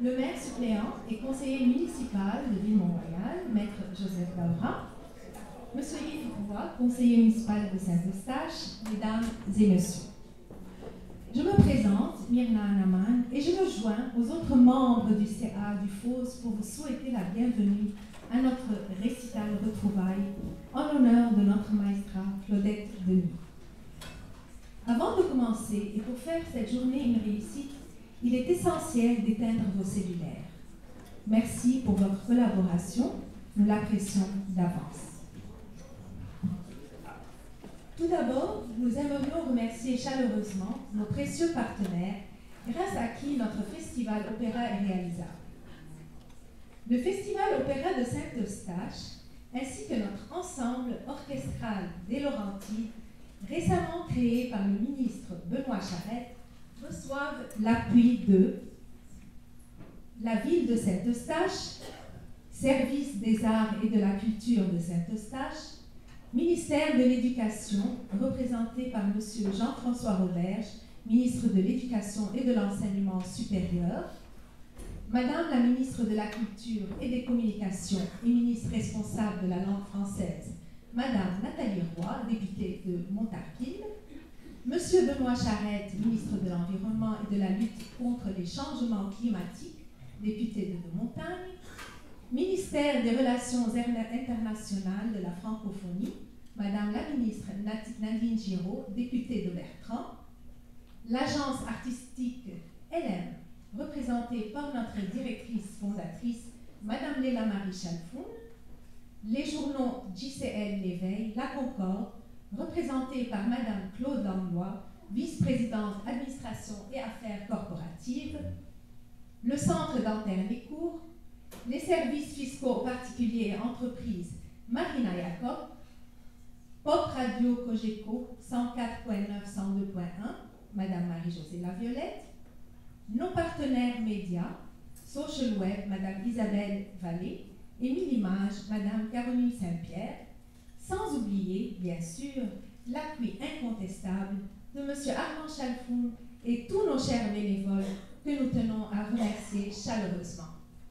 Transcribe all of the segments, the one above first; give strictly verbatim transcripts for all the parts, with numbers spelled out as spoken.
le maire suppléant et conseiller municipal de Ville-Mont-Royal, maître Joseph Davra, Monsieur Yves Roy, conseiller municipal de Saint-Eustache, mesdames et messieurs. Je me présente, Myrna Anaman, et je me joins aux autres membres du C A du F O S pour vous souhaiter la bienvenue à notre récital retrouvailles en l'honneur de notre maestra Claudette Denis. Avant de commencer, et pour faire cette journée une réussite, il est essentiel d'éteindre vos cellulaires. Merci pour votre collaboration, nous l'apprécions d'avance. Tout d'abord, nous aimerions remercier chaleureusement nos précieux partenaires, grâce à qui notre festival opéra est réalisable. Le Festival Opéra de Saint-Eustache, ainsi que notre ensemble orchestral des Laurentides, récemment créé par le ministre Benoît Charette, reçoivent l'appui de la ville de Saint-Eustache, Service des arts et de la culture de Saint-Eustache, Ministère de l'Éducation, représenté par M. Jean-François Roberge, ministre de l'Éducation et de l'Enseignement supérieur, Madame la ministre de la Culture et des Communications et ministre responsable de la langue française, Madame Nathalie Roy, députée de Montargis, Monsieur Benoît Charette, ministre de l'Environnement et de la lutte contre les changements climatiques, député de Deux-Montagnes, Ministère des Relations internationales de la francophonie, Madame la ministre Nadine Giraud, députée de Bertrand, l'agence artistique L M, représentée par notre directrice fondatrice, Madame Léla Marie Chalfoun, les journaux J C L L'Éveil, La Concorde, représentée par Madame Claude Langlois, vice-présidente administration et affaires corporatives, le centre dentaire Les Cours, les services fiscaux particuliers et entreprises, Marina Jacob, Pop Radio Cogeco, cent quatre point neuf, cent deux point un, Madame Marie-Josée Laviolette, nos partenaires médias, Social Web, Madame Isabelle Vallée, et Millimage, Madame Caroline Saint-Pierre, sans oublier, bien sûr, l'appui incontestable de Monsieur Armand Chalfoun et tous nos chers bénévoles que nous tenons à remercier chaleureusement.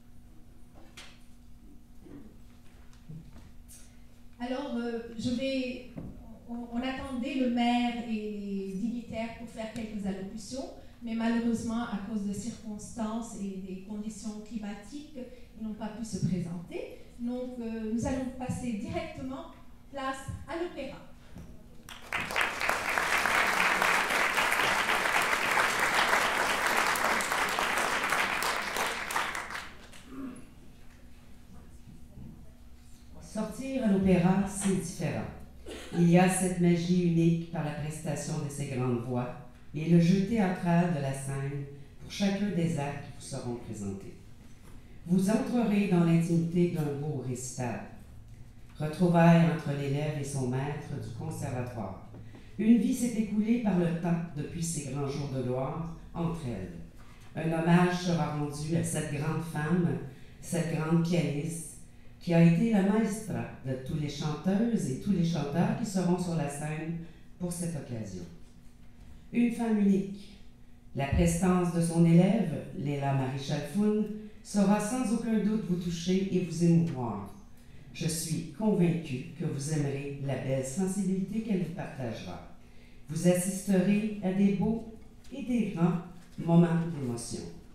Alors, euh, je vais, on, on attendait le maire et les dignitaires pour faire quelques allocutions, mais malheureusement, à cause de circonstances et des conditions climatiques, ils n'ont pas pu se présenter. Donc, euh, nous allons passer directement place à l'opéra. Sortir à l'opéra, c'est différent. Il y a cette magie unique par la prestation de ces grandes voix et le jeu théâtral de la scène pour chacun des actes qui vous seront présentés. Vous entrerez dans l'intimité d'un beau récital. Retrouvailles entre l'élève et son maître du conservatoire. Une vie s'est écoulée par le temps depuis ces grands jours de gloire entre elles. Un hommage sera rendu à cette grande femme, cette grande pianiste, qui a été la maestra de tous les chanteuses et tous les chanteurs qui seront sur la scène pour cette occasion. Une femme unique. La prestance de son élève, Léla Marie Chalfoun, saura sans aucun doute vous toucher et vous émouvoir. Je suis convaincue que vous aimerez la belle sensibilité qu'elle vous partagera. Vous assisterez à des beaux et des grands moments d'émotion.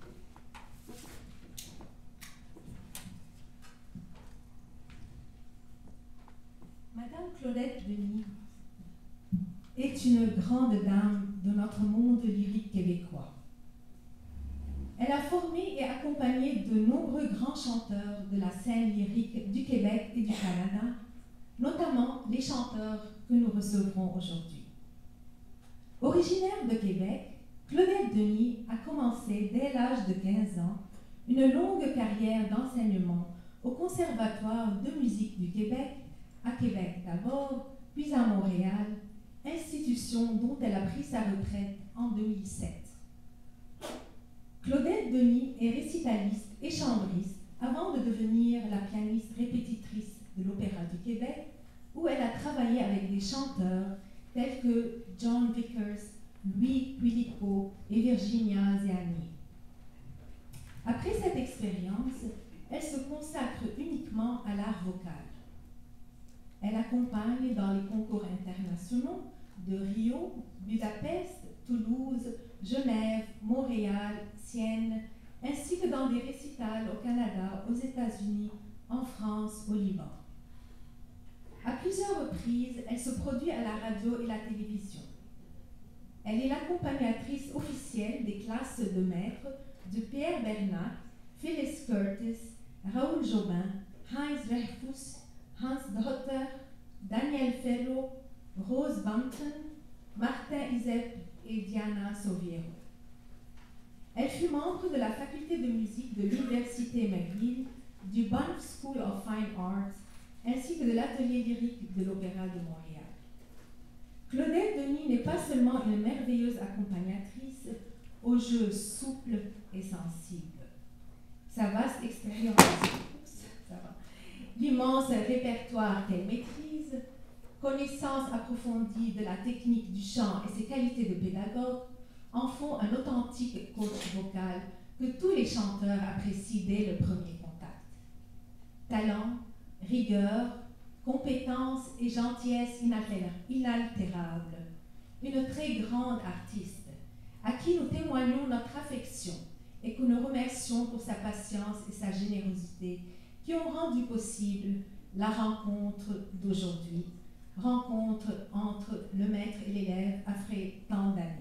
Madame Claudette Denis est une grande dame de notre monde lyrique québécois. Elle a formé et accompagné de nombreux grands chanteurs de la scène lyrique du Québec et du Canada, notamment les chanteurs que nous recevrons aujourd'hui. Originaire de Québec, Claudette Denis a commencé dès l'âge de quinze ans une longue carrière d'enseignement au Conservatoire de musique du Québec, à Québec d'abord, puis à Montréal, institution dont elle a pris sa retraite en deux mille sept. Claudette Denis est récitaliste et chambriste avant de devenir la pianiste répétitrice de l'Opéra du Québec, où elle a travaillé avec des chanteurs tels que John Vickers, Louis Quilico et Virginia Ziani. Après cette expérience, elle se consacre uniquement à l'art vocal. Elle accompagne dans les concours internationaux de Rio, Budapest, Toulouse, Genève, Montréal, Sienne, ainsi que dans des récitals au Canada, aux États-Unis, en France, au Liban. À plusieurs reprises, elle se produit à la radio et la télévision. Elle est l'accompagnatrice officielle des classes de maîtres de Pierre Bernac, Phyllis Curtis, Raoul Jobin, Heinz Dreyfus, Hans Dotter, Daniel Ferro, Rose Bampton, Martin Isep et Diana Soviero. Elle fut membre de la faculté de musique de l'Université McGill, du Banff School of Fine Arts, ainsi que de l'atelier lyrique de l'Opéra de Montréal. Claudette Denis n'est pas seulement une merveilleuse accompagnatrice aux jeux souples et sensibles. Sa vaste expérience, l'immense répertoire qu'elle maîtrise, connaissance approfondie de la technique du chant et ses qualités de pédagogue en font un authentique coach vocal que tous les chanteurs apprécient dès le premier contact. Talent, rigueur, compétence et gentillesse inaltérable, une très grande artiste à qui nous témoignons notre affection et que nous remercions pour sa patience et sa générosité qui ont rendu possible la rencontre d'aujourd'hui, rencontre entre le maître et l'élève après tant d'années.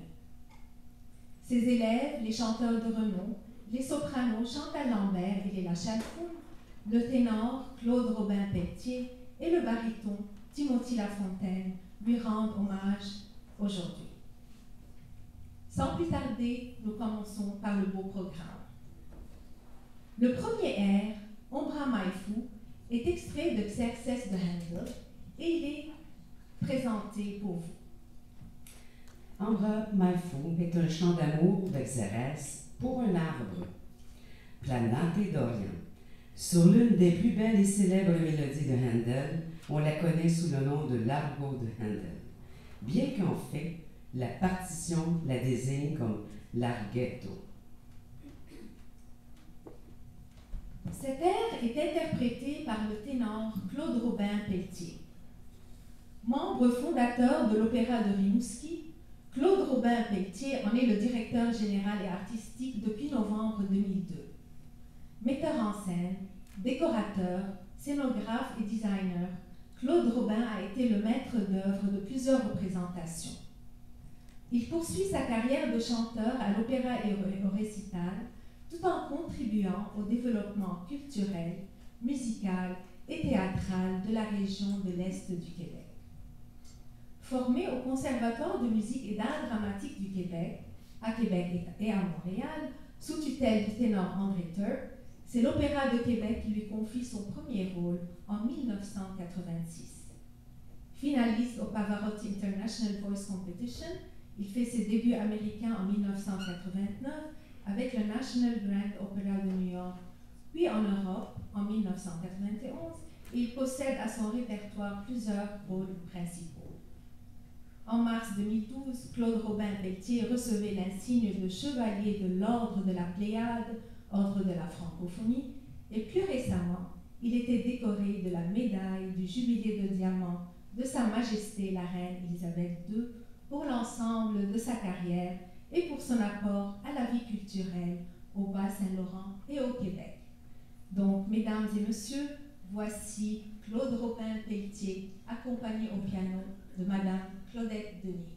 Ses élèves, les chanteurs de renom, les sopranos Chantal Lambert et Léla Chalfoun, le ténor Claude Robin-Pelletier et le baryton Timothy Lafontaine lui rendent hommage aujourd'hui. Sans plus tarder, nous commençons par le beau programme. Le premier air, Ombra Mai Fu, est extrait de Xerxes de Handel et il est présenté pour vous. Ombra Mai Fu est un chant d'amour de Xerxes pour un arbre, Planate d'Orient. Sur l'une des plus belles et célèbres mélodies de Handel, on la connaît sous le nom de l'argot de Handel, bien qu'en fait, la partition la désigne comme larghetto. Cet air est interprété par le ténor Claude Robin-Pelletier. Membre fondateur de l'Opéra de Rimouski, Claude Robin-Pelletier en est le directeur général et artistique depuis novembre deux mille deux. Metteur en scène, décorateur, scénographe et designer, Claude Robin a été le maître d'œuvre de plusieurs représentations. Il poursuit sa carrière de chanteur à l'opéra et au récital, tout en contribuant au développement culturel, musical et théâtral de la région de l'Est du Québec. Formé au Conservatoire de musique et d'art dramatique du Québec, à Québec et à Montréal, sous tutelle du ténor André Turp, c'est l'Opéra de Québec qui lui confie son premier rôle en mille neuf cent quatre-vingt-six. Finaliste au Pavarotti International Voice Competition, il fait ses débuts américains en mille neuf cent quatre-vingt-neuf avec le National Grand Opera de New York, puis en Europe en mille neuf cent quatre-vingt-onze, et il possède à son répertoire plusieurs rôles principaux. En mars deux mille douze, Claude Robin-Pelletier recevait l'insigne de chevalier de l'Ordre de la Pléiade, Ordre de la francophonie, et plus récemment, il était décoré de la médaille du Jubilé de diamant de Sa Majesté la Reine Élisabeth deux pour l'ensemble de sa carrière et pour son apport à la vie culturelle au Bas-Saint-Laurent et au Québec. Donc, mesdames et messieurs, voici Claude Robin-Pelletier, accompagné au piano de Madame Claudette Denis.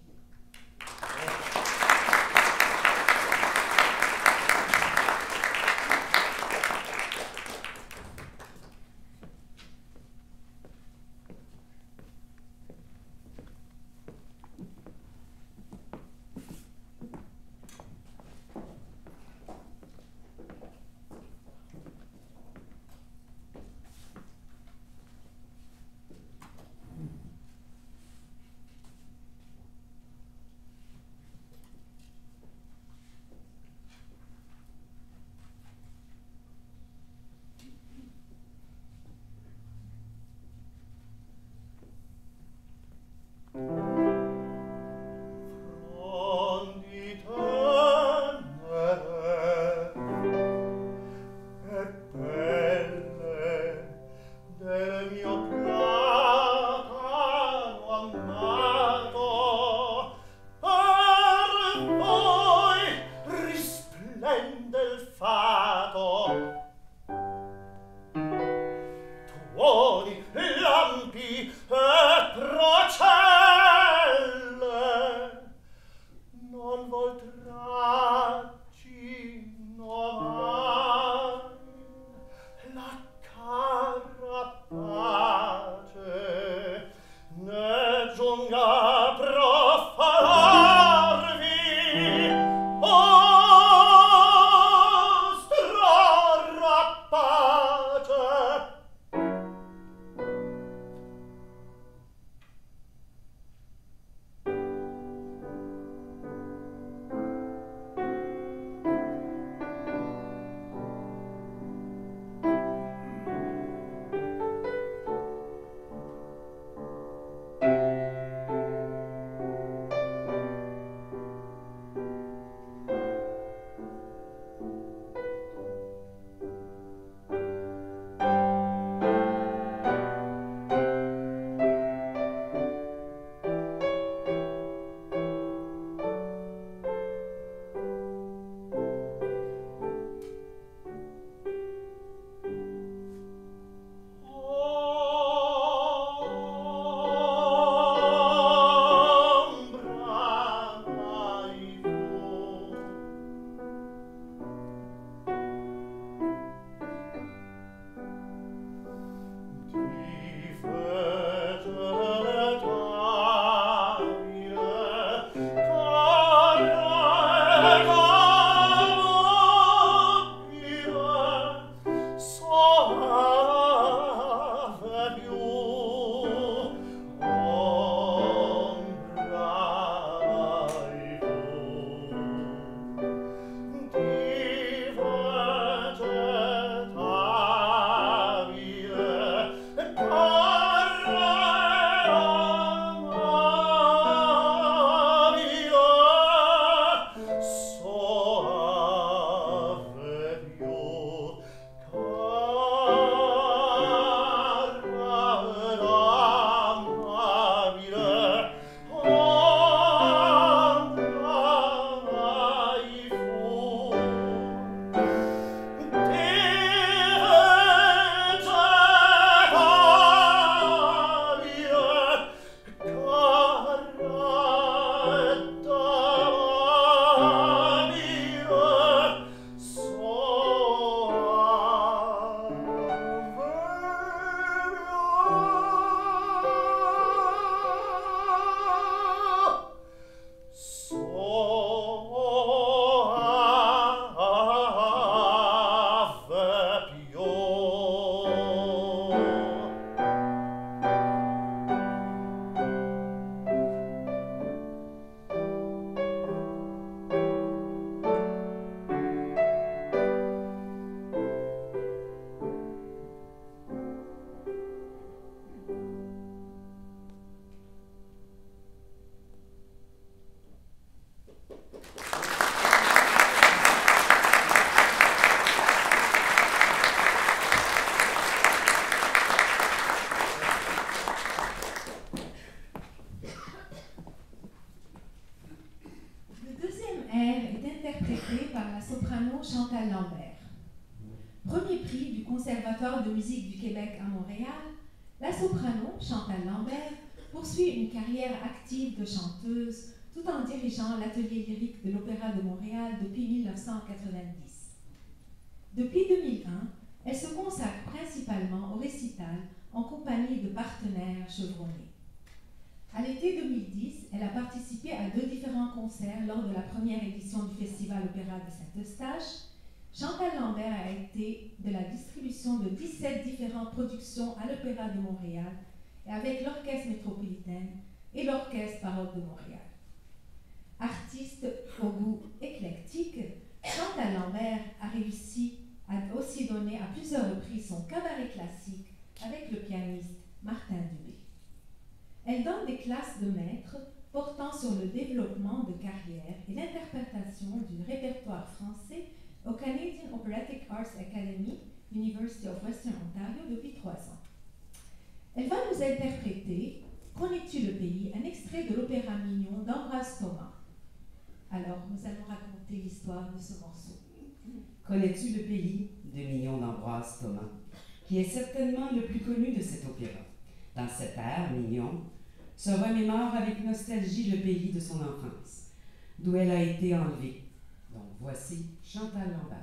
premier prix du Conservatoire de musique du Québec à Montréal, la soprano Chantal Lambert poursuit une carrière active de chanteuse tout en dirigeant l'atelier lyrique de l'Opéra de Montréal depuis mille neuf cent quatre-vingt-dix. Depuis deux mille un, elle se consacre principalement au récital en compagnie de partenaires chevronnés. À l'été deux mille dix, elle a participé à deux différents concerts lors de la première édition du Festival Opéra de Saint-Eustache. Chantal Lambert a été de la distribution de dix-sept différentes productions à l'Opéra de Montréal et avec l'Orchestre métropolitain et l'Orchestre Baroque de Montréal. Artiste au goût éclectique, Chantal Lambert a réussi à aussi donner à plusieurs reprises son cabaret classique avec le pianiste Martin Dubé. Elle donne des classes de maîtres portant sur le développement de carrière et l'interprétation du répertoire français au Canadian Operatic Arts Academy, University of Western Ontario, depuis trois ans. Elle va nous interpréter Connais-tu le pays, un extrait de l'opéra Mignon d'Ambroise Thomas. Alors, nous allons raconter l'histoire de ce morceau. Connais-tu le pays de Mignon d'Ambroise Thomas, qui est certainement le plus connu de cet opéra. Dans cette ère, Mignon se remémore avec nostalgie le pays de son enfance, d'où elle a été enlevée. Donc voici Chantal Lambert.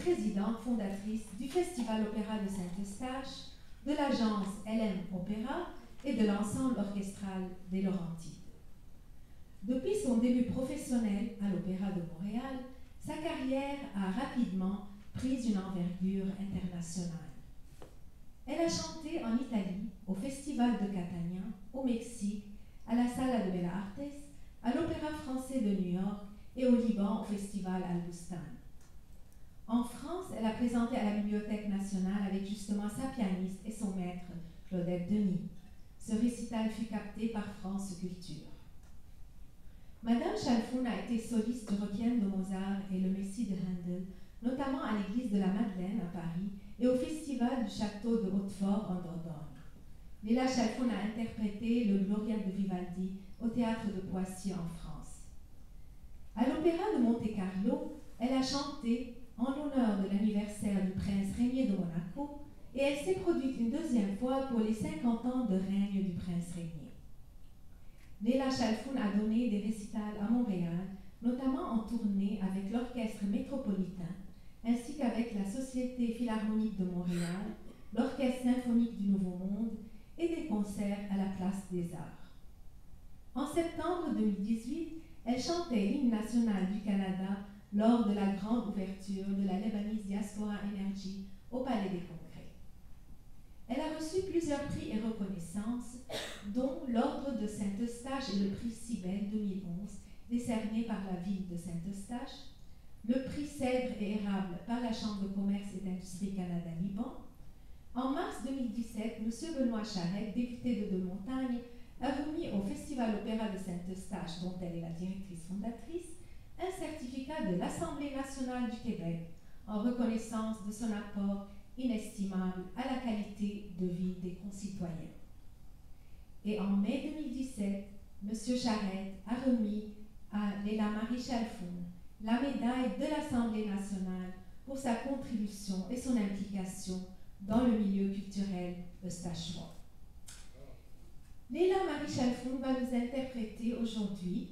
présidente fondatrice du Festival Opéra de Saint-Eustache, de l'agence L M Opéra et de l'ensemble orchestral des Laurentides. Depuis son début professionnel à l'Opéra de Montréal, sa carrière a rapidement pris une envergure internationale. Elle a chanté en Italie, au Festival de Catania, au Mexique, à la Sala de Belles Artes, à l'Opéra français de New York et au Liban au Festival Al-Bustan. En France, elle a présenté à la Bibliothèque nationale avec justement sa pianiste et son maître, Claudette Denis. Ce récital fut capté par France Culture. Madame Chalfoun a été soliste du Requiem de Mozart et le Messie de Handel, notamment à l'église de la Madeleine à Paris et au festival du château de Hautefort en Dordogne. Léla Chalfoun a interprété le Gloria de Vivaldi au théâtre de Poissy en France. À l'Opéra de Monte-Carlo, elle a chanté en l'honneur de l'anniversaire du prince régnier de Monaco et elle s'est produite une deuxième fois pour les cinquante ans de règne du prince régnier. Léla Chalfoun a donné des récitals à Montréal, notamment en tournée avec l'Orchestre métropolitain, ainsi qu'avec la Société philharmonique de Montréal, l'Orchestre symphonique du Nouveau Monde et des concerts à la Place des Arts. En septembre deux mille dix-huit, elle chantait l'hymne national du Canada lors de la grande ouverture de la Lebanese Diaspora Energy au Palais des Congrès. Elle a reçu plusieurs prix et reconnaissances, dont l'Ordre de Saint-Eustache et le prix Cybèle deux mille onze, décerné par la ville de Saint-Eustache, le prix Cèdre et Érable par la Chambre de commerce et d'industrie Canada-Liban. En mars deux mille dix-sept, M. Benoît Charette, député de Deux-Montagnes, a remis au Festival Opéra de Saint-Eustache, dont elle est la directrice fondatrice, un certificat de l'Assemblée nationale du Québec en reconnaissance de son apport inestimable à la qualité de vie des concitoyens. Et en mai deux mille dix-sept, M. Charette a remis à Léla Marie Chalfoun la médaille de l'Assemblée nationale pour sa contribution et son implication dans le milieu culturel eustachois. Léla Marie Chalfoun va nous interpréter aujourd'hui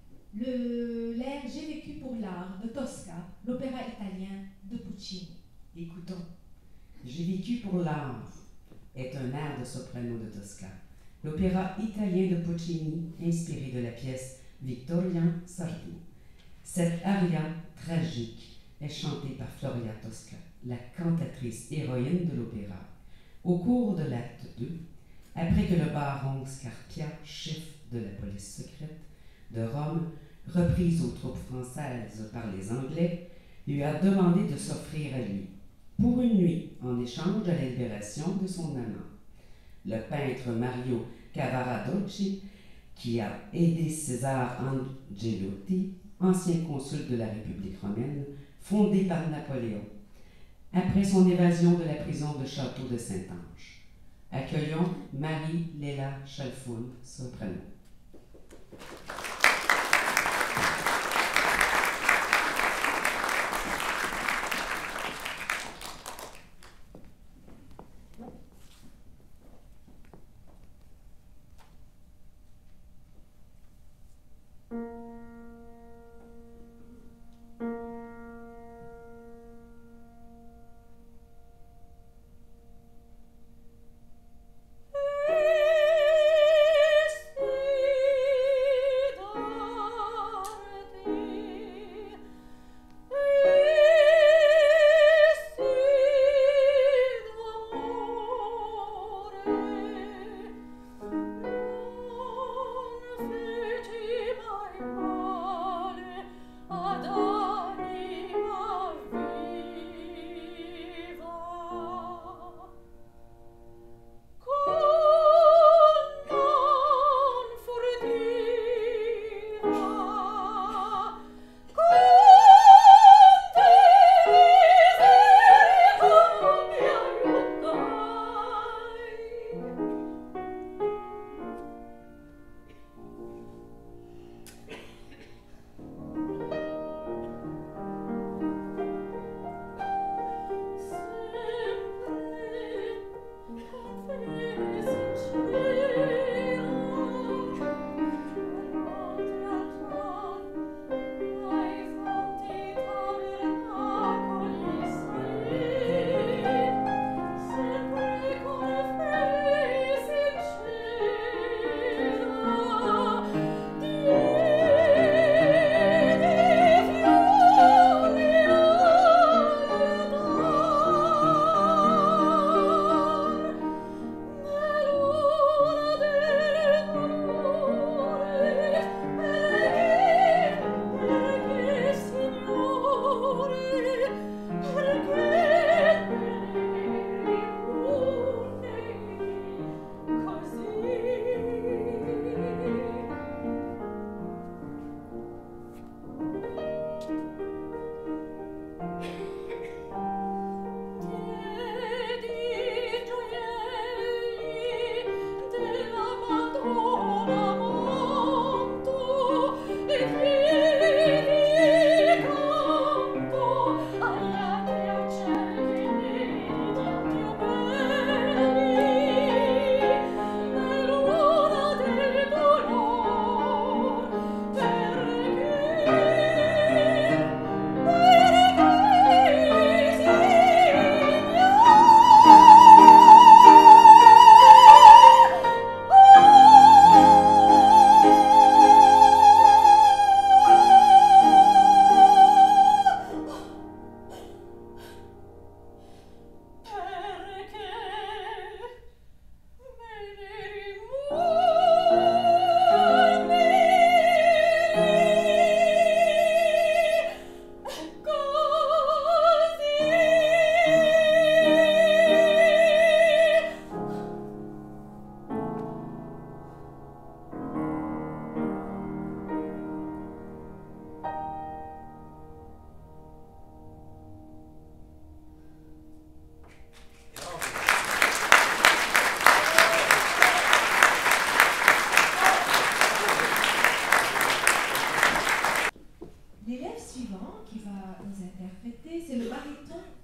l'air J'ai vécu pour l'art de Tosca, l'opéra italien de Puccini. Écoutons. J'ai vécu pour l'art est un air de soprano de Tosca, l'opéra italien de Puccini inspiré de la pièce Vittorio Sardi. Cette aria tragique est chantée par Floria Tosca, la cantatrice héroïne de l'opéra. Au cours de l'acte deux, après que le baron Scarpia, chef de la police secrète de Rome, reprise aux troupes françaises par les Anglais, lui a demandé de s'offrir à lui pour une nuit en échange de la libération de son amant. Le peintre Mario Cavaradossi, qui a aidé César Angelotti, ancien consul de la République romaine, fondé par Napoléon, après son évasion de la prison de Château de Saint-Ange. Accueillons Marie-Léla Chalfoun, soprano. Est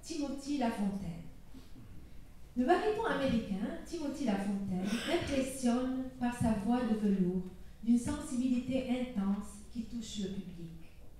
Timothy Lafontaine. Le baryton américain Timothy Lafontaine impressionne par sa voix de velours d'une sensibilité intense qui touche le public.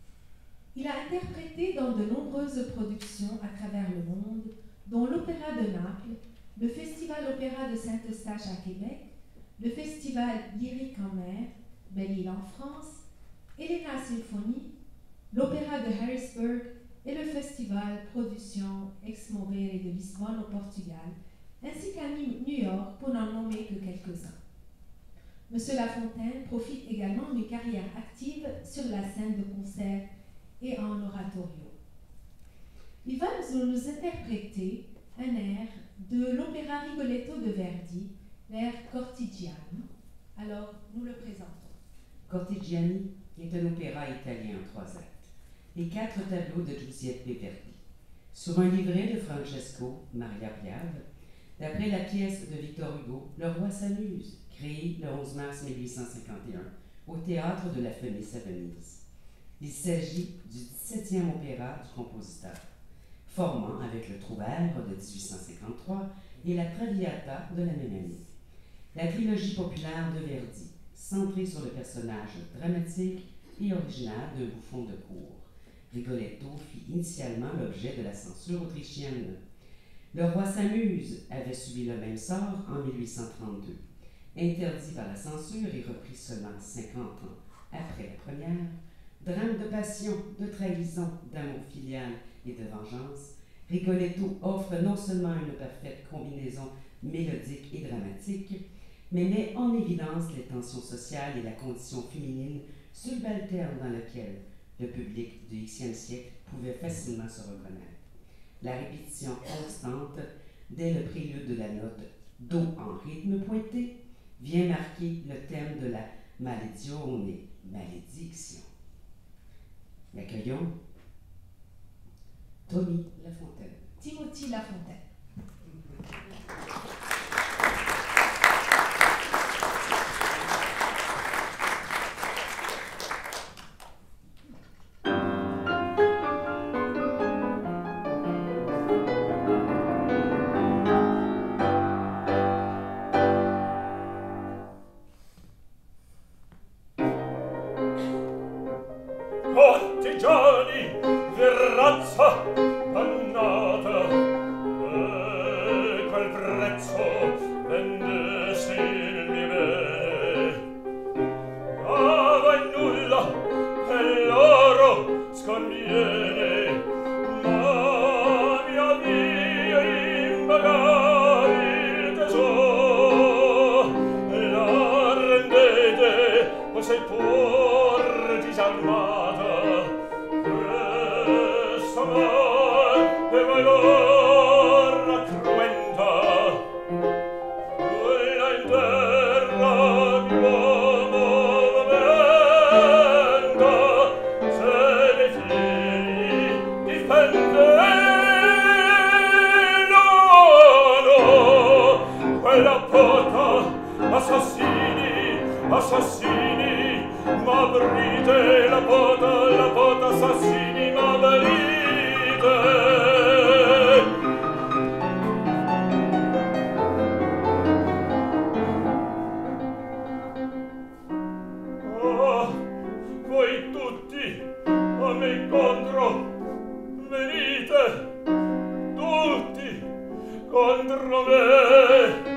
Il a interprété dans de nombreuses productions à travers le monde, dont l'Opéra de Naples, le Festival Opéra de Saint-Eustache à Québec, le Festival Lyrique en mer, Belle-Île en France, Elena Symphonie, l'Opéra de Harrisburg et le Festival Production Ex-Movere de Lisbonne au Portugal, ainsi qu'à New York pour n'en nommer que quelques-uns. Monsieur Lafontaine profite également d'une carrière active sur la scène de concert et en oratorio. Il va nous, nous interpréter un air de l'opéra Rigoletto de Verdi, l'air Cortigiani. Alors, nous le présentons. Cortigiani est un opéra italien en trois actes, les quatre tableaux de Giuseppe Verdi, sur un livret de Francesco Maria Piave, d'après la pièce de Victor Hugo, Le Roi s'amuse, créée le onze mars mille huit cent cinquante et un au théâtre de la Fenice à Venise. Il s'agit du dix-septième opéra du compositeur, formant avec le Trouvère de dix-huit cent cinquante-trois et la Traviata de la même année. La trilogie populaire de Verdi, centrée sur le personnage dramatique et original d'un bouffon de cour. Rigoletto fit initialement l'objet de la censure autrichienne. Le Roi s'amuse avait subi le même sort en mille huit cent trente-deux. Interdit par la censure et repris seulement cinquante ans après la première, drame de passion, de trahison, d'amour filial et de vengeance, Rigoletto offre non seulement une parfaite combinaison mélodique et dramatique, mais met en évidence les tensions sociales et la condition féminine subalterne dans laquelle le public du Xe siècle pouvait facilement se reconnaître. La répétition constante, dès le prélude de la note Do en rythme pointé, vient marquer le thème de la maledizione, malédiction. Accueillons Tommy Lafontaine. Timothy Lafontaine. Cortigiani, razza dannata, e quel prezzo vendessi nel mio bene. Ma in nulla che l'oro sconviene, ma mi avvia in bagagli il tesoro. La rendete o sei pur disarmata, e valor cruenta, quella in terra di uomo venta, se dei figli difende. No, no, quella pota, assassini, assassini, m'abrite la pota, la pota, assassini, m'abrite. Oh, voi tutti a me incontro venite, tutti contro me.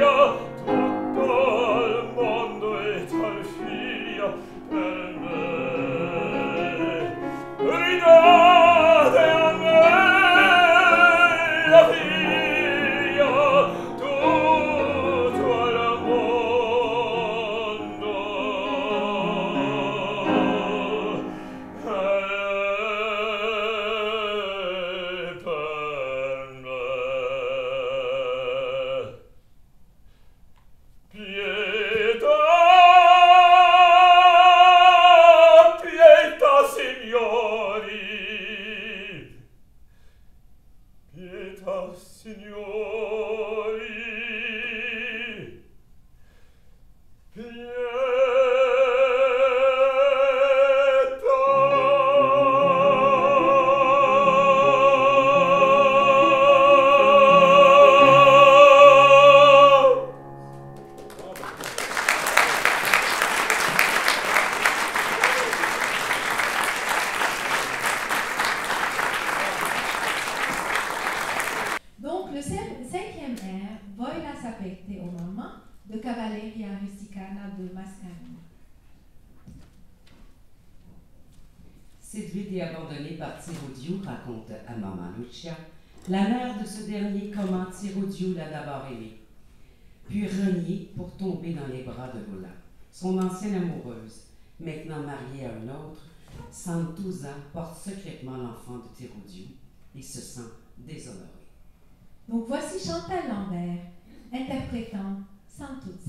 Séduite et abandonnée par Tirodiou, raconte à Maman Lucia, la mère de ce dernier comment Tirodiou l'a d'abord aimé, puis renié pour tomber dans les bras de Lola, son ancienne amoureuse, maintenant mariée à un autre, Santuzza porte secrètement l'enfant de Tirodiou et se sent déshonorée. Donc voici Chantal Lambert interprétant Santuzza.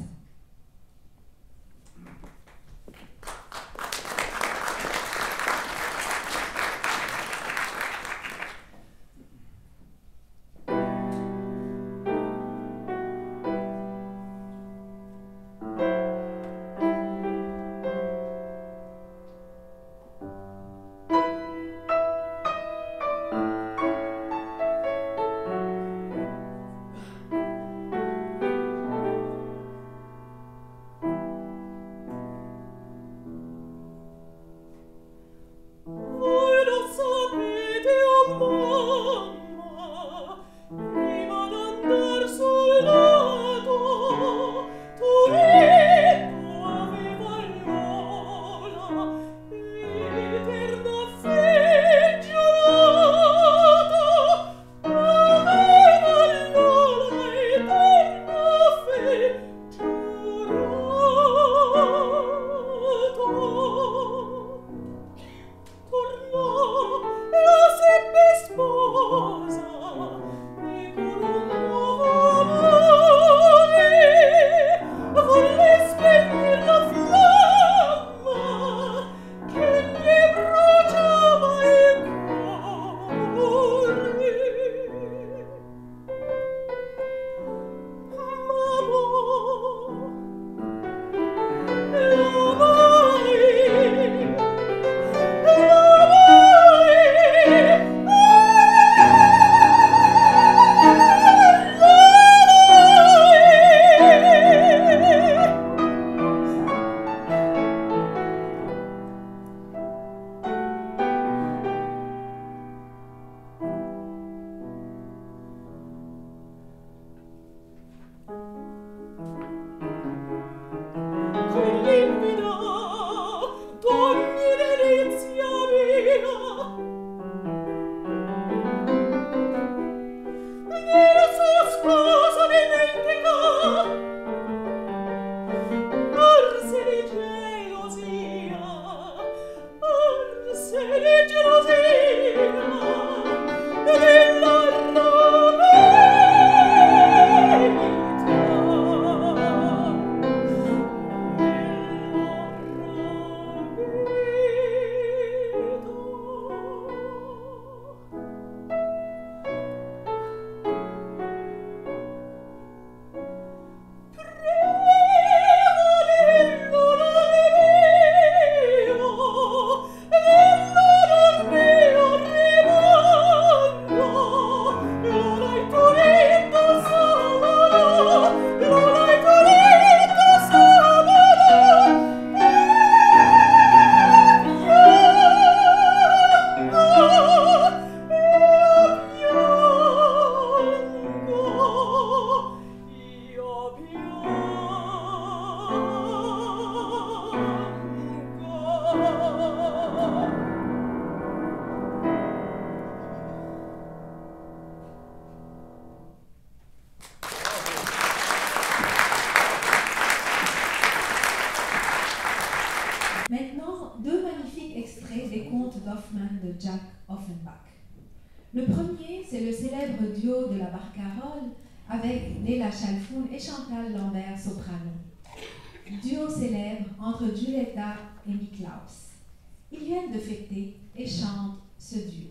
Maintenant, deux magnifiques extraits des contes d'Hoffmann de Jack Offenbach. Le premier, c'est le célèbre duo de la Barcarolle avec Léla Chalfoun et Chantal Lambert soprano. Duo célèbre entre Giulietta et Niklaus. Ils viennent de fêter et chantent ce duo.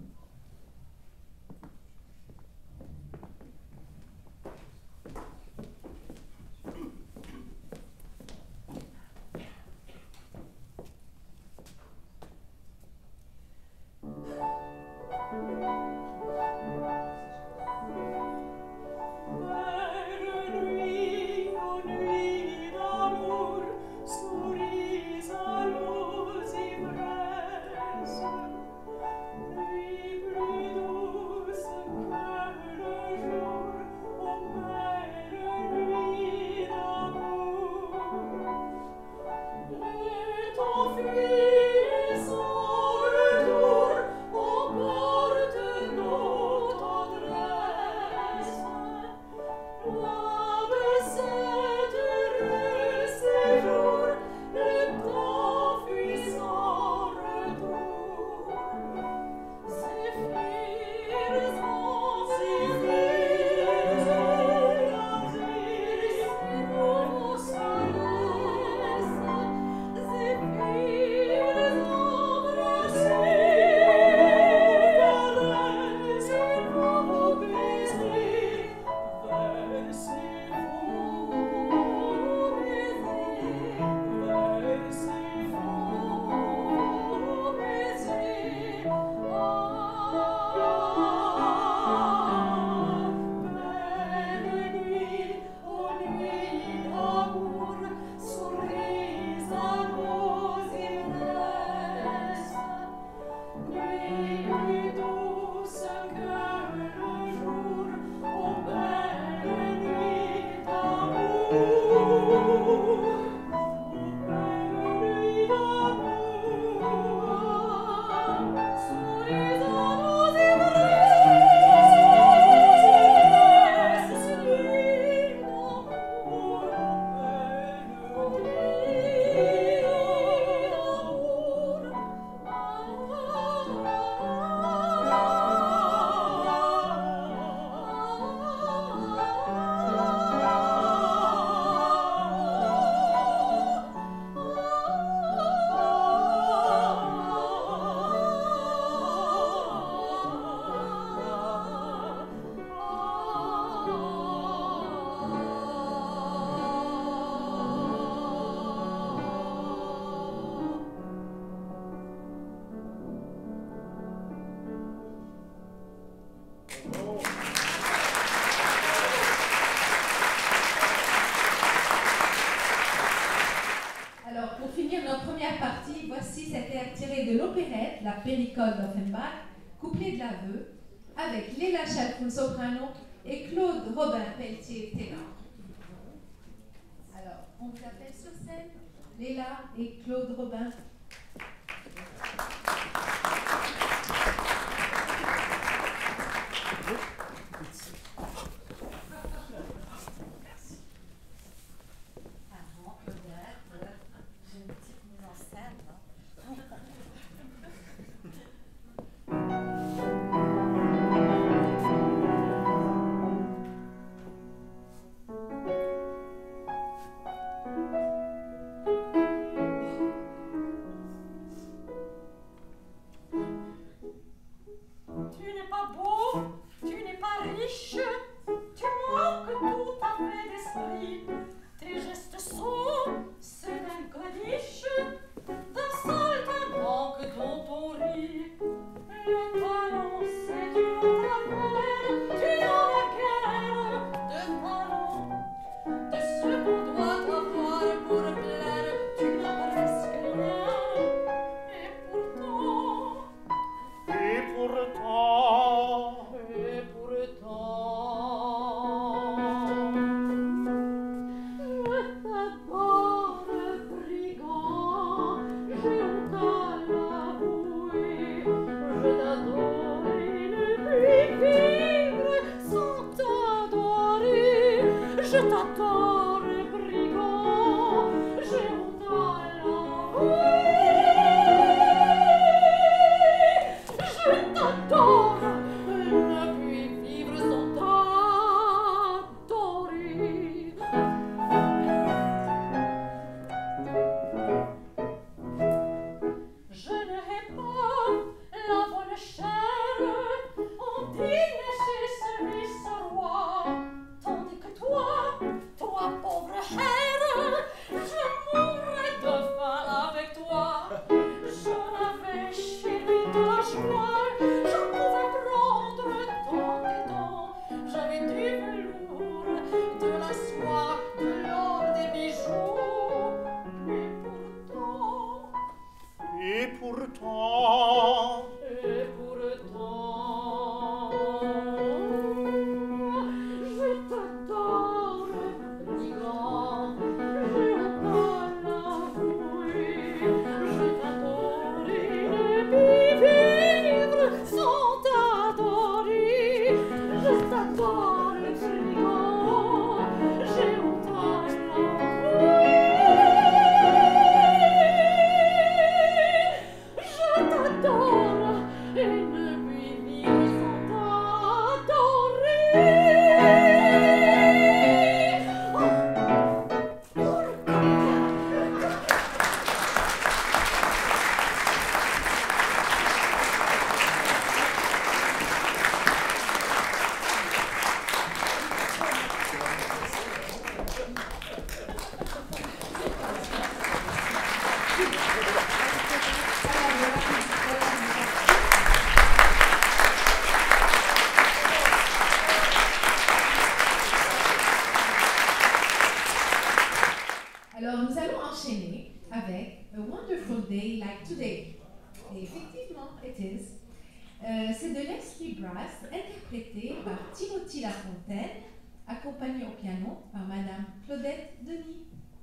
De l'opérette La Péricole d'Offenbach, couplet de l'aveu, avec Léla Chalfoun soprano et Claude Robin Pelletier ténor. Alors, on vous appelle sur scène Léla et Claude Robin. Thank you. Alors, nous allons enchaîner avec A Wonderful Day Like Today. Et effectivement, it is. Euh, c'est de Leslie Brass, interprété par Timothy Lafontaine, accompagné au piano par Madame Claudette Denis.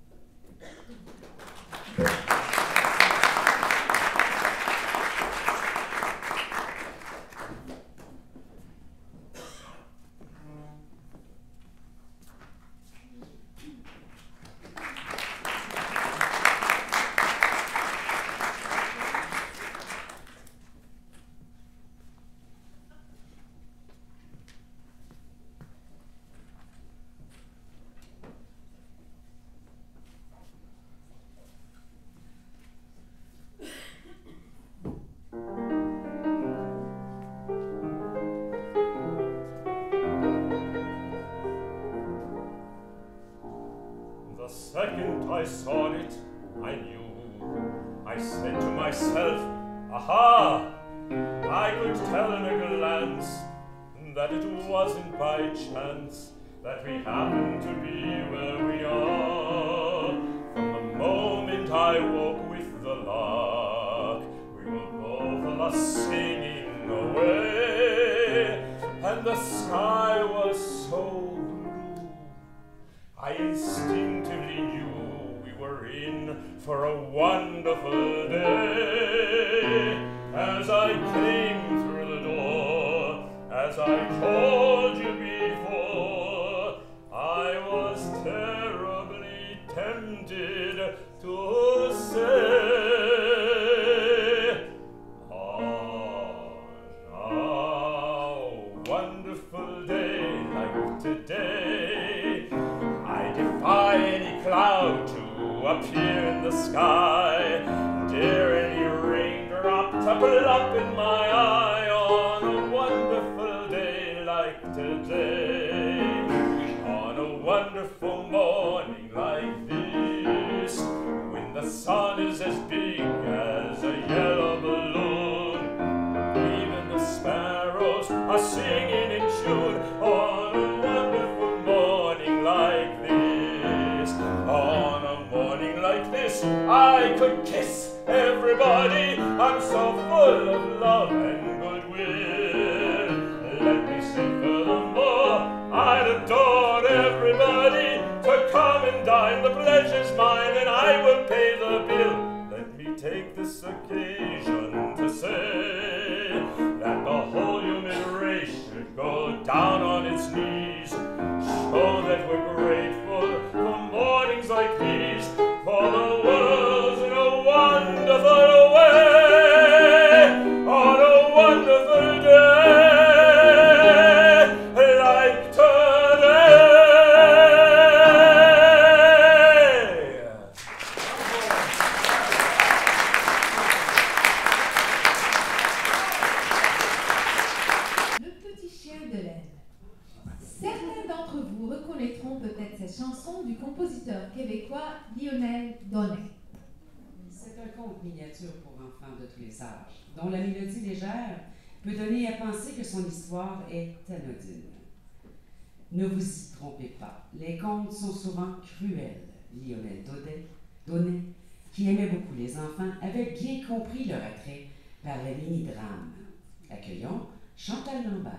The second I saw it, I knew. I said to myself, aha! I could tell in a glance that it wasn't by chance that we happened to be where we are. From the moment I woke with the lark, we were both of us singing away, and the sky was so blue. I instinctively knew we were in for a wonderful day. As I came through the door, as I told you before, I was terribly tempted to say, on a wonderful day like today, I defy any cloud to appear in the sky, dare any raindrop to plop in my eye on a wonderful day like today, on a wonderful morning like this, when the sun is as big as a yellow balloon, even the sparrows are singing in tune on a wonderful morning like this. On a morning like this, I could kiss everybody. I'm so full of love and goodwill. Let me say furthermore, I'd adore everybody to come and dine, the pleasure's mine, and I will pay the bill. Let me take this occasion to say that the whole human race should go down on its knees, show that we're grateful for mornings like these, for the world's in a wonderful way, on a wonderful day, like today. Le petit chien de laine. Certains d'entre vous reconnaîtront peut-être cette chanson du compositeur québécois Lionel Donnet. C'est un conte miniature pour enfants de tous les âges, dont la mélodie légère peut donner à penser que son histoire est anodine. Ne vous y trompez pas, les contes sont souvent cruels. Lionel Donnet, Donnet, qui aimait beaucoup les enfants, avait bien compris leur attrait par la mini-drame. Accueillons Chantal Lambert.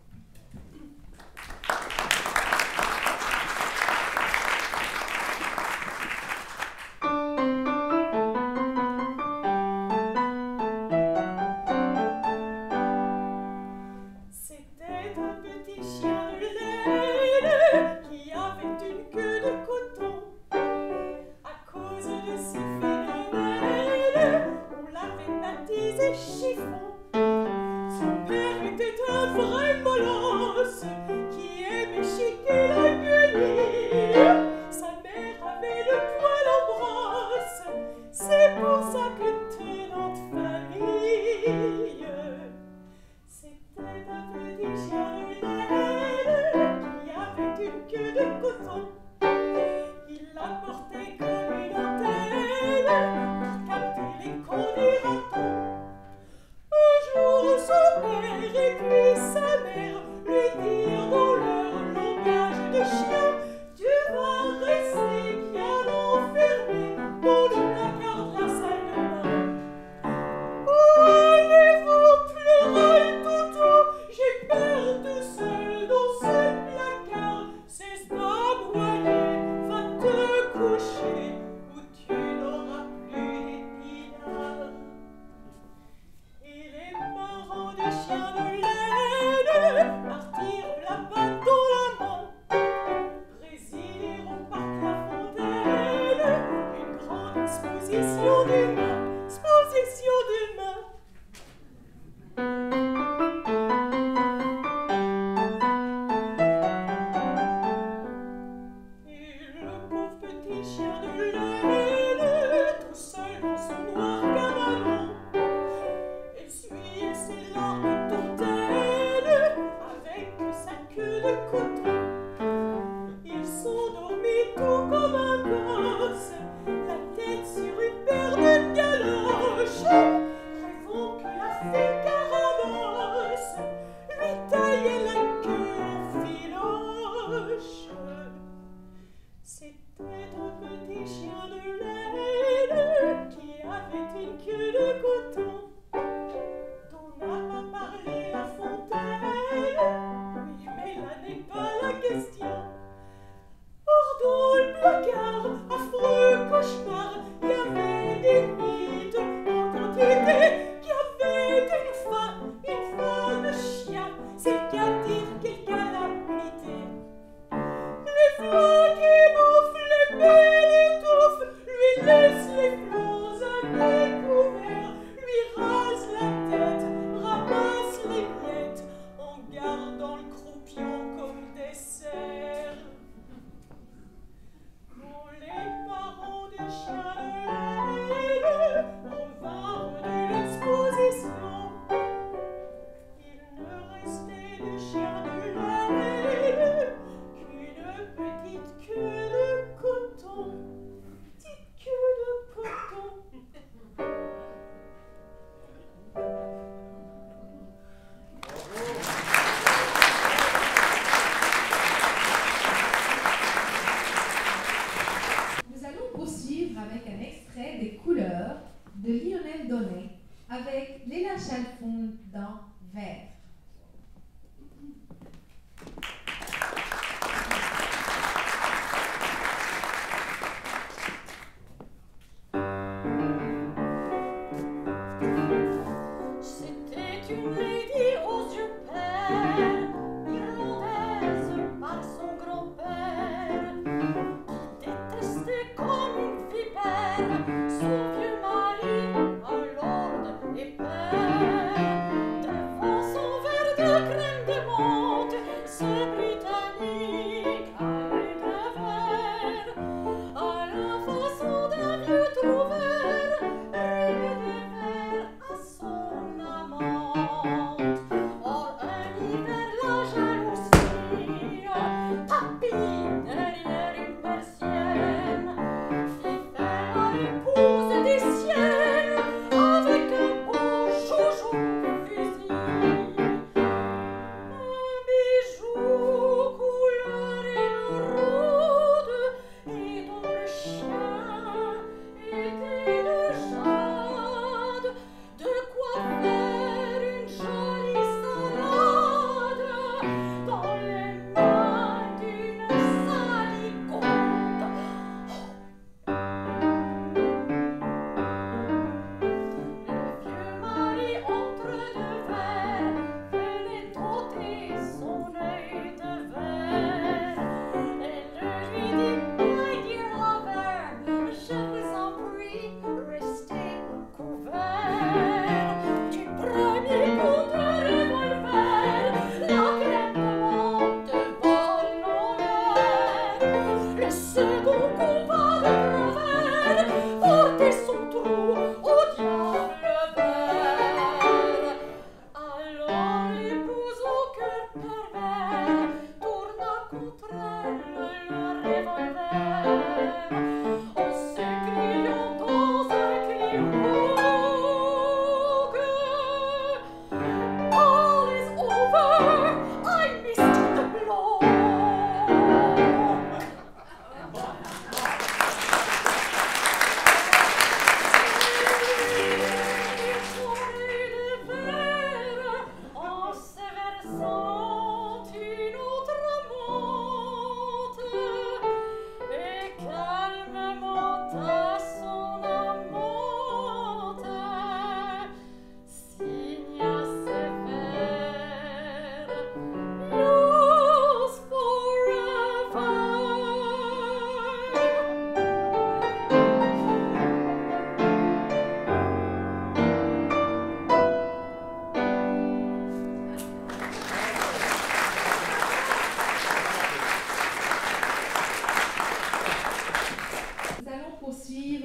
de Lionel Donnet avec Léna Chalfon dans Vert.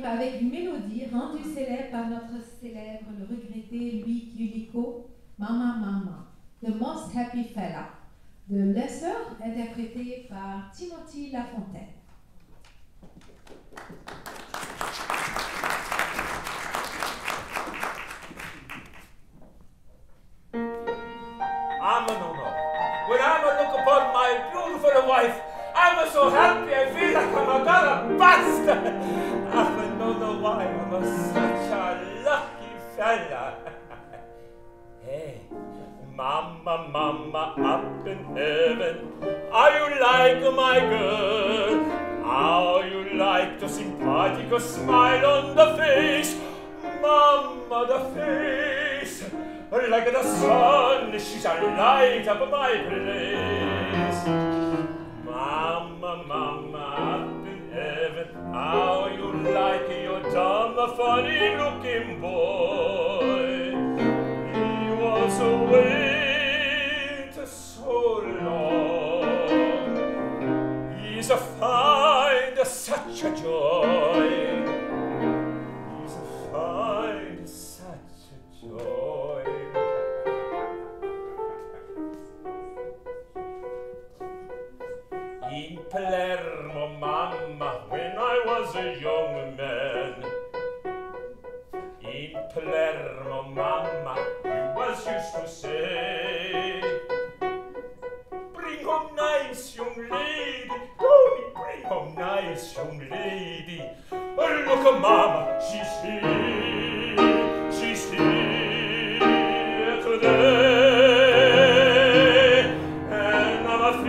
poursuivre avec une mélodie rendue célèbre par notre célèbre, le regretté Louis Gulico, Mama Mama, The Most Happy Fella, de Lesser, interprété par Timothy Lafontaine. I'm a no-no. When I'm a look upon my beautiful wife, I'm so happy I feel like I'm a gonna bust. I'm a no-no why I'm a such a lucky fella. Hey, mama, mama, up in heaven, how you like my girl? How you like the simpatico smile on the face? Mama, the face, like the sun, she's a light up my place. Mama, mama, up in heaven, how you like your dumb, funny-looking boy? He was away so long. He's a find such a joy. He's a find such a joy. In Palermo, mamma, when I was a young man. In Palermo, mamma, you was used to say, bring home nice young lady, Tony, bring home nice young lady. Oh, look at mama, she's here, she's here today. And I'm a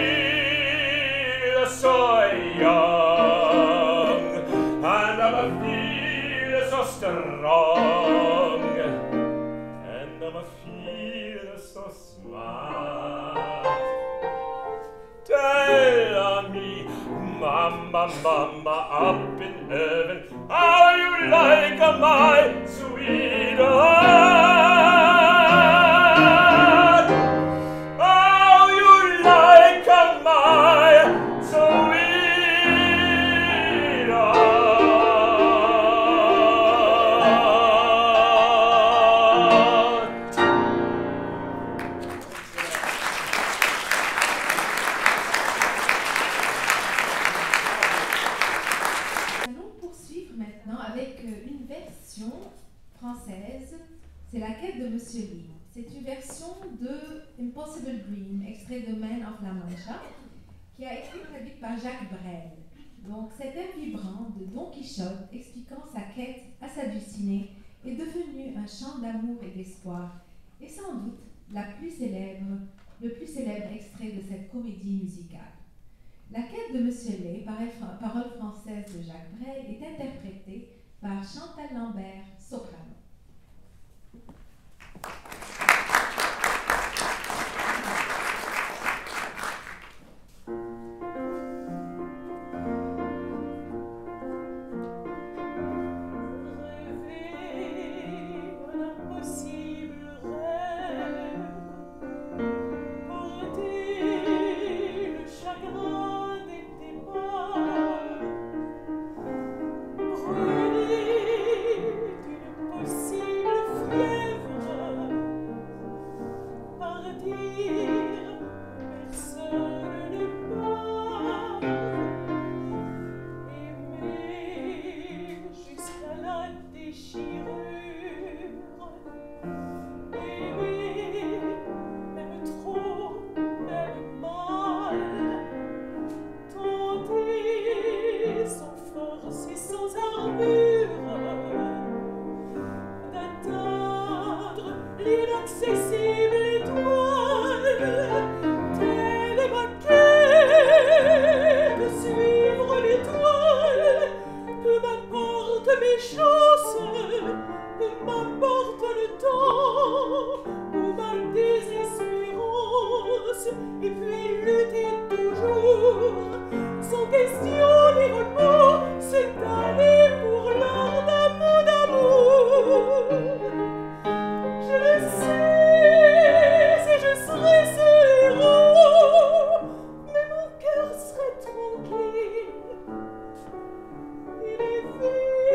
feel so young, and I'm a feel so strong, and I'm a feel so smart. Tell me, mama, mama, up in heaven, how you like my sweetheart? How you like my sweetheart? Française, c'est La Quête de Monsieur Lee. C'est une version de Impossible Dream, extrait de Man of La Mancha, qui a été traduite par Jacques Brel. Donc, cet air vibrant de Don Quichotte expliquant sa quête à sa Dulcinée est devenu un chant d'amour et d'espoir, et sans doute la plus célèbre, le plus célèbre extrait de cette comédie musicale. La Quête de Monsieur Lee, parole française de Jacques Brel, est interprétée par Chantal Lambert, soprano. Il est vu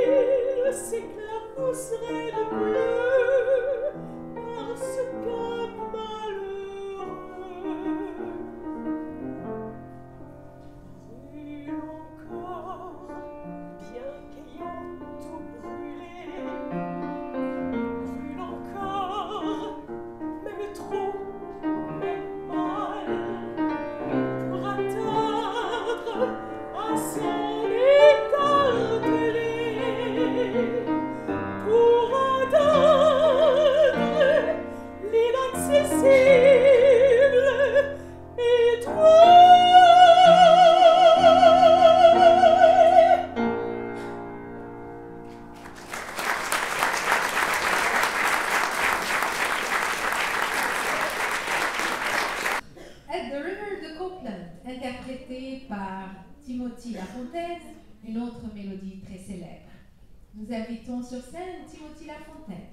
Interprétée par Timothy Lafontaine, une autre mélodie très célèbre. Nous invitons sur scène Timothy Lafontaine.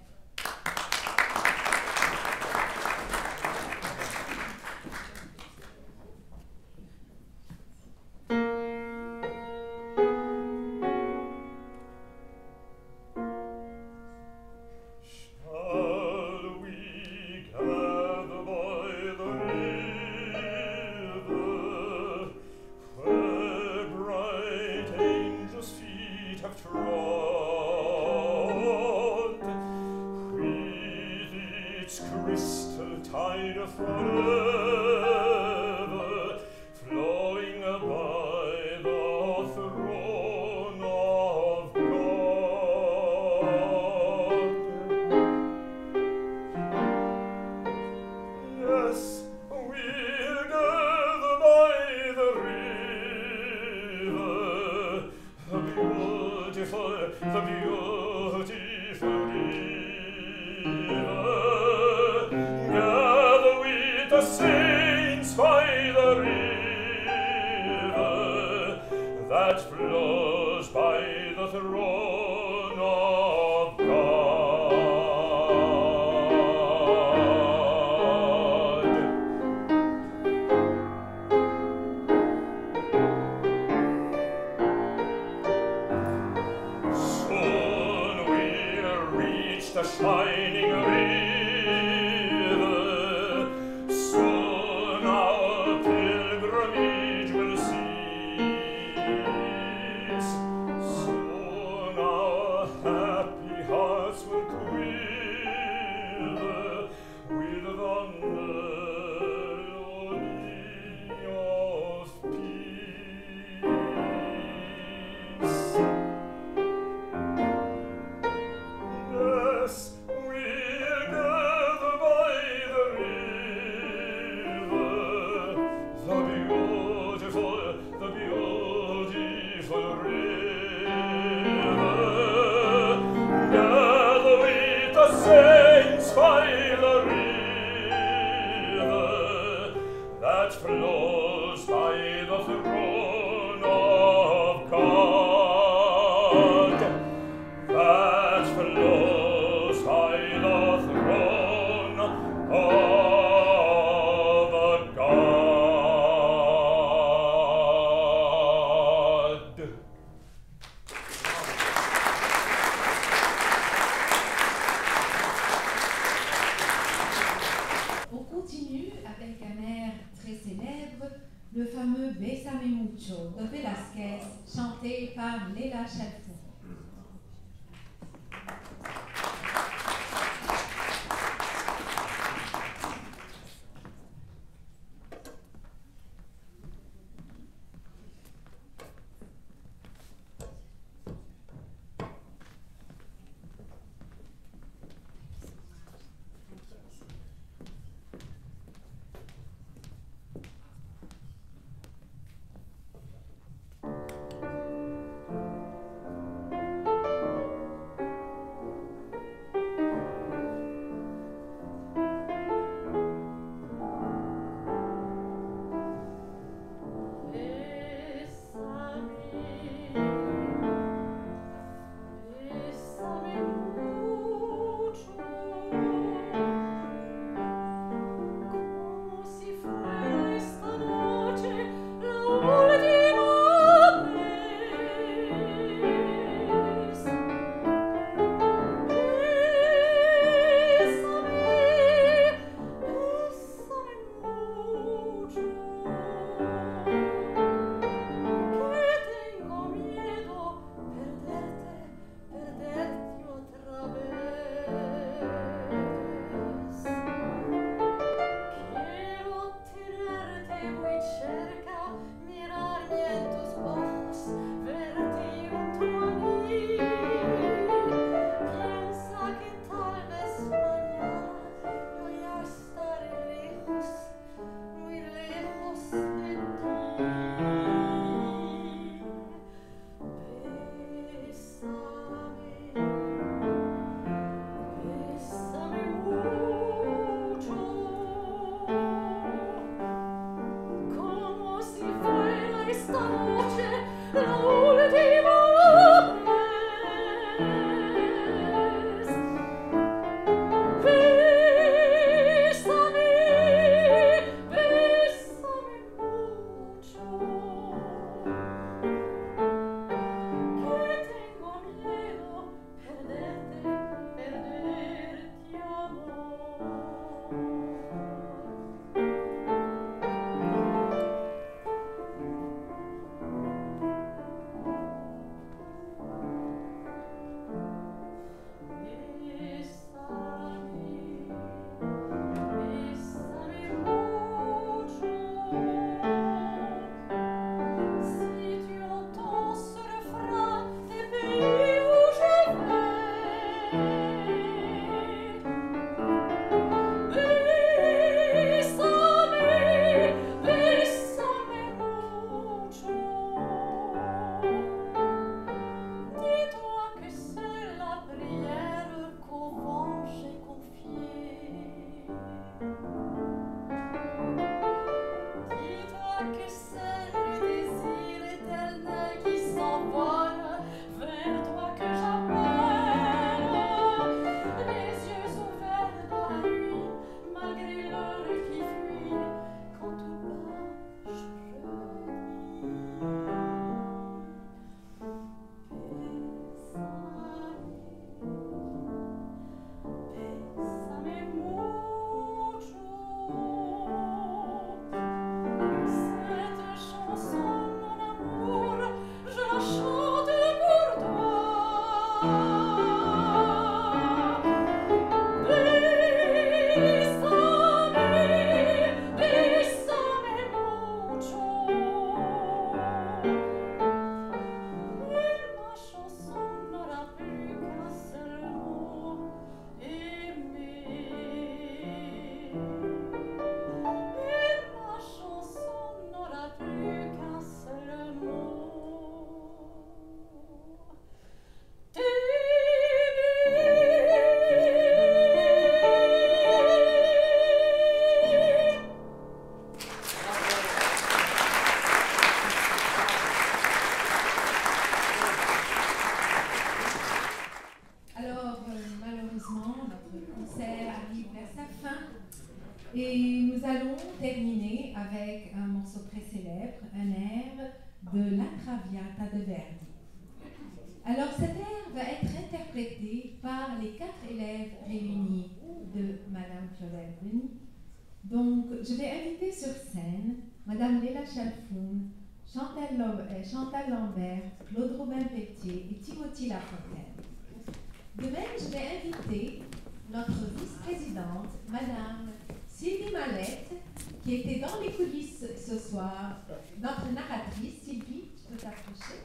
Le fameux Bésame Mucho de Velázquez, chanté par Léla Chalfon. morceau très célèbre, un air de La Traviata de Verdi. Alors cet air va être interprété par les quatre élèves réunis de Madame Claudel Bruni. Donc je vais inviter sur scène Madame Léla Chalfoun, Chantal, euh, Chantal Lambert, Claude Robin Pelletier et Timothy Lafontaine. De même, je vais inviter notre vice-présidente, Madame Sylvie Mallette, qui était dans les coulisses ce soir, notre narratrice. Sylvie, tu peux t'approcher.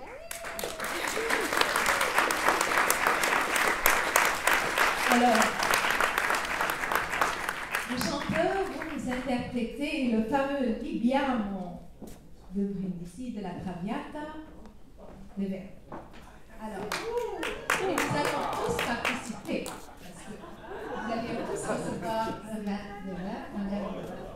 Alors, le chanteur, vous nous interprétez le fameux Libiamo de Brindisi, de la Traviata de Verdi. Alors, nous allons tous participer, parce que vous allez tous recevoir un verre de verre, un verre de verre.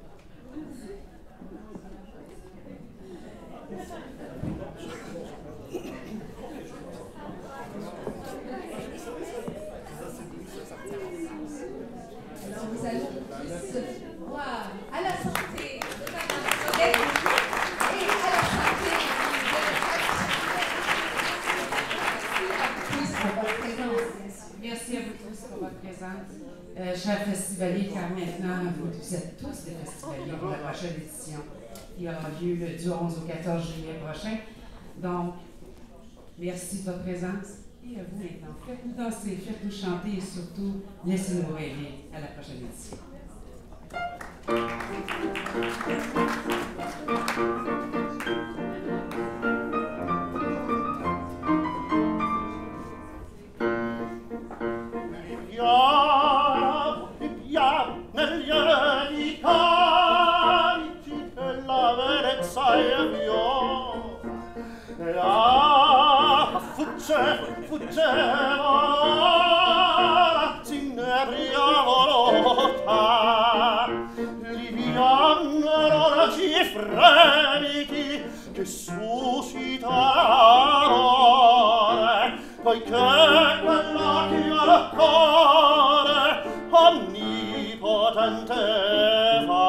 Alors, vous allez tous boire à la santé de Madame Claudel et à la santé de Merci à vous tous pour votre présence. Euh, chers festivaliers, car maintenant, vous, vous êtes tous des festivaliers pour la prochaine édition qui aura lieu le, du onze au quatorze juillet prochain. Donc, merci de votre présence. Et à vous maintenant, faites-nous danser, faites-nous chanter et surtout, laissez-nous rêver à la prochaine édition. Fuggeva zinebria volota, liviano raggi fremiti che suscita l'amore, poiché quella che al cuore onnipotente fa.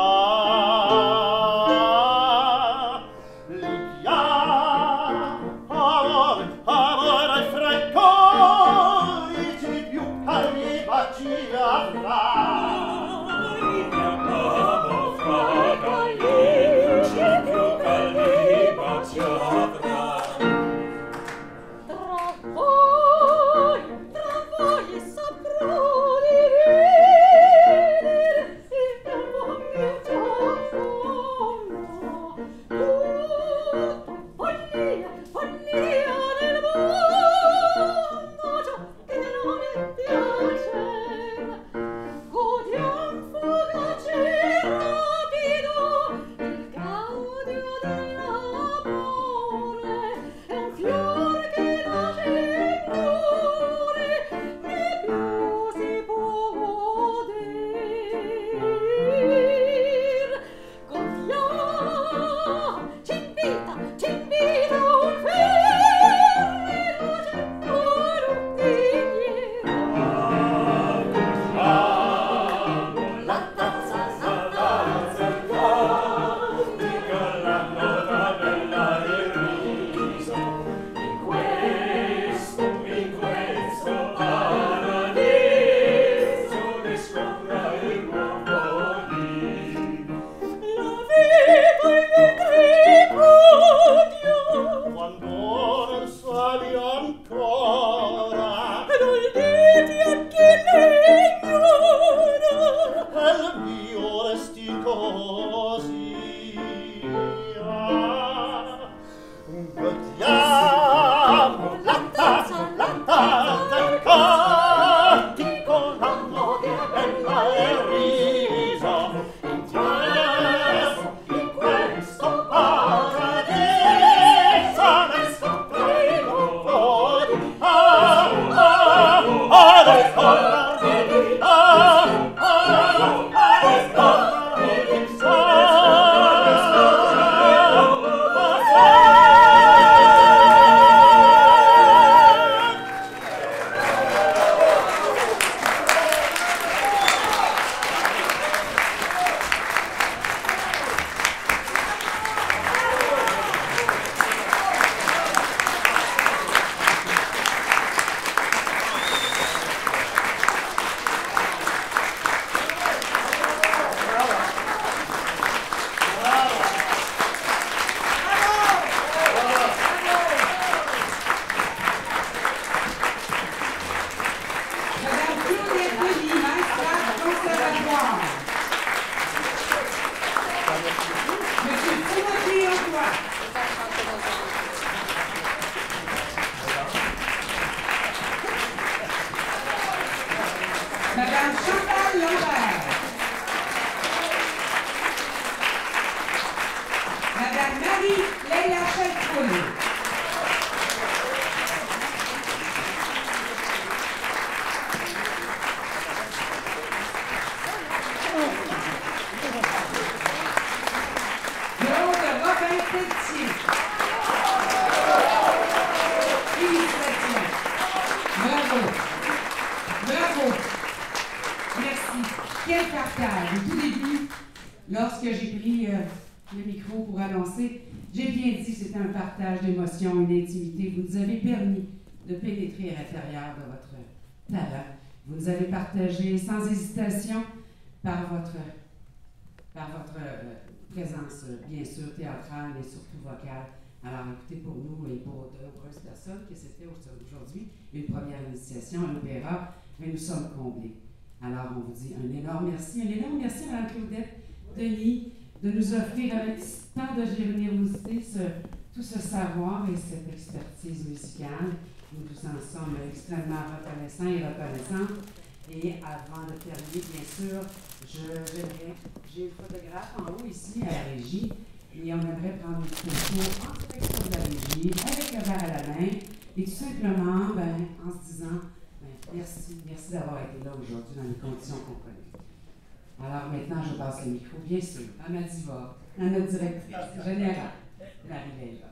partage. Au tout début, lorsque j'ai pris euh, le micro pour annoncer, j'ai bien dit que c'était un partage d'émotions, une intimité. Vous nous avez permis de pénétrer à l'intérieur de votre talent. Vous nous avez partagé sans hésitation par votre, par votre euh, présence, euh, bien sûr, théâtrale, mais surtout vocale. Alors, écoutez, pour nous et pour de nombreuses personnes, que c'était aujourd'hui une première initiation à l'opéra, mais nous sommes comblés. Alors, on vous dit un énorme merci. Un énorme merci à Mme Claudette Denis de nous offrir avec tant de générosité ce, tout ce savoir et cette expertise musicale. Nous vous en sommes extrêmement reconnaissants et reconnaissantes. Et avant de terminer, bien sûr, je, j'aimerais, j'ai le photographe en haut ici à la régie, et on aimerait prendre une photo en direction de la régie, avec le verre à la main, et tout simplement, ben, en se disant, ben, merci, merci d'avoir été là aujourd'hui dans les conditions qu'on connaît. Alors maintenant, je passe le micro, bien sûr, à ma diva, à notre directrice générale, Marie-Léla.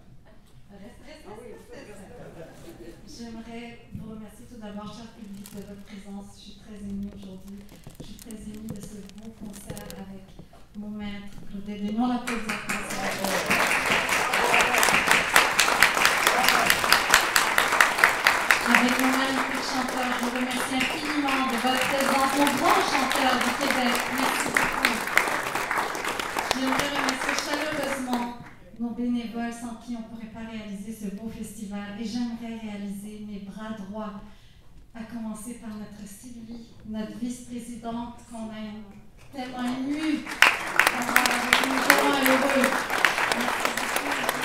J'aimerais vous remercier tout d'abord, cher public, de votre présence. Je suis très émue aujourd'hui. Je suis très émue de ce beau concert avec mon maître, Claudette Denis. On l'applaudit. Avec mon magnifique chanteur, je vous remercie infiniment de votre présence, mon grand chanteur du Québec. Merci beaucoup. J'aimerais remercier chaleureusement nos bénévoles sans qui on ne pourrait pas réaliser ce beau festival. Et j'aimerais réaliser mes bras droits, à commencer par notre Sylvie, notre vice-présidente, qu'on a tellement émue, avec nous tellement heureux. Merci beaucoup.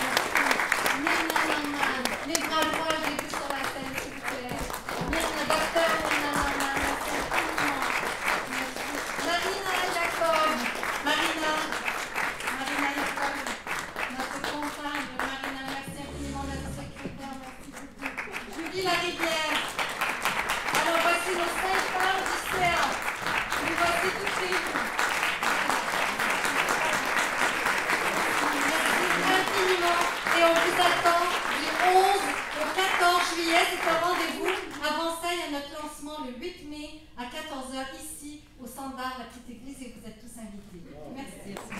Les bras droits, j'ai vu sur la scène, s'il vous plaît. Le docteur Nanaman, merci infiniment. Marina Jacob, Marina, Marina Jacob. Notre comptable, Marina, merci infiniment, notre secrétaire, merci beaucoup. Julie Larivière. Alors voici nos cinq femmes du C A. Nous voici tout de suite. Merci infiniment. Et on vous attend du onze au quatorze juillet. C'est un rendez-vous. Avant ça, il y a notre lancement le huit mai à quatorze heures ici au Centre d'art La Petite Église et vous êtes tous invités. Merci.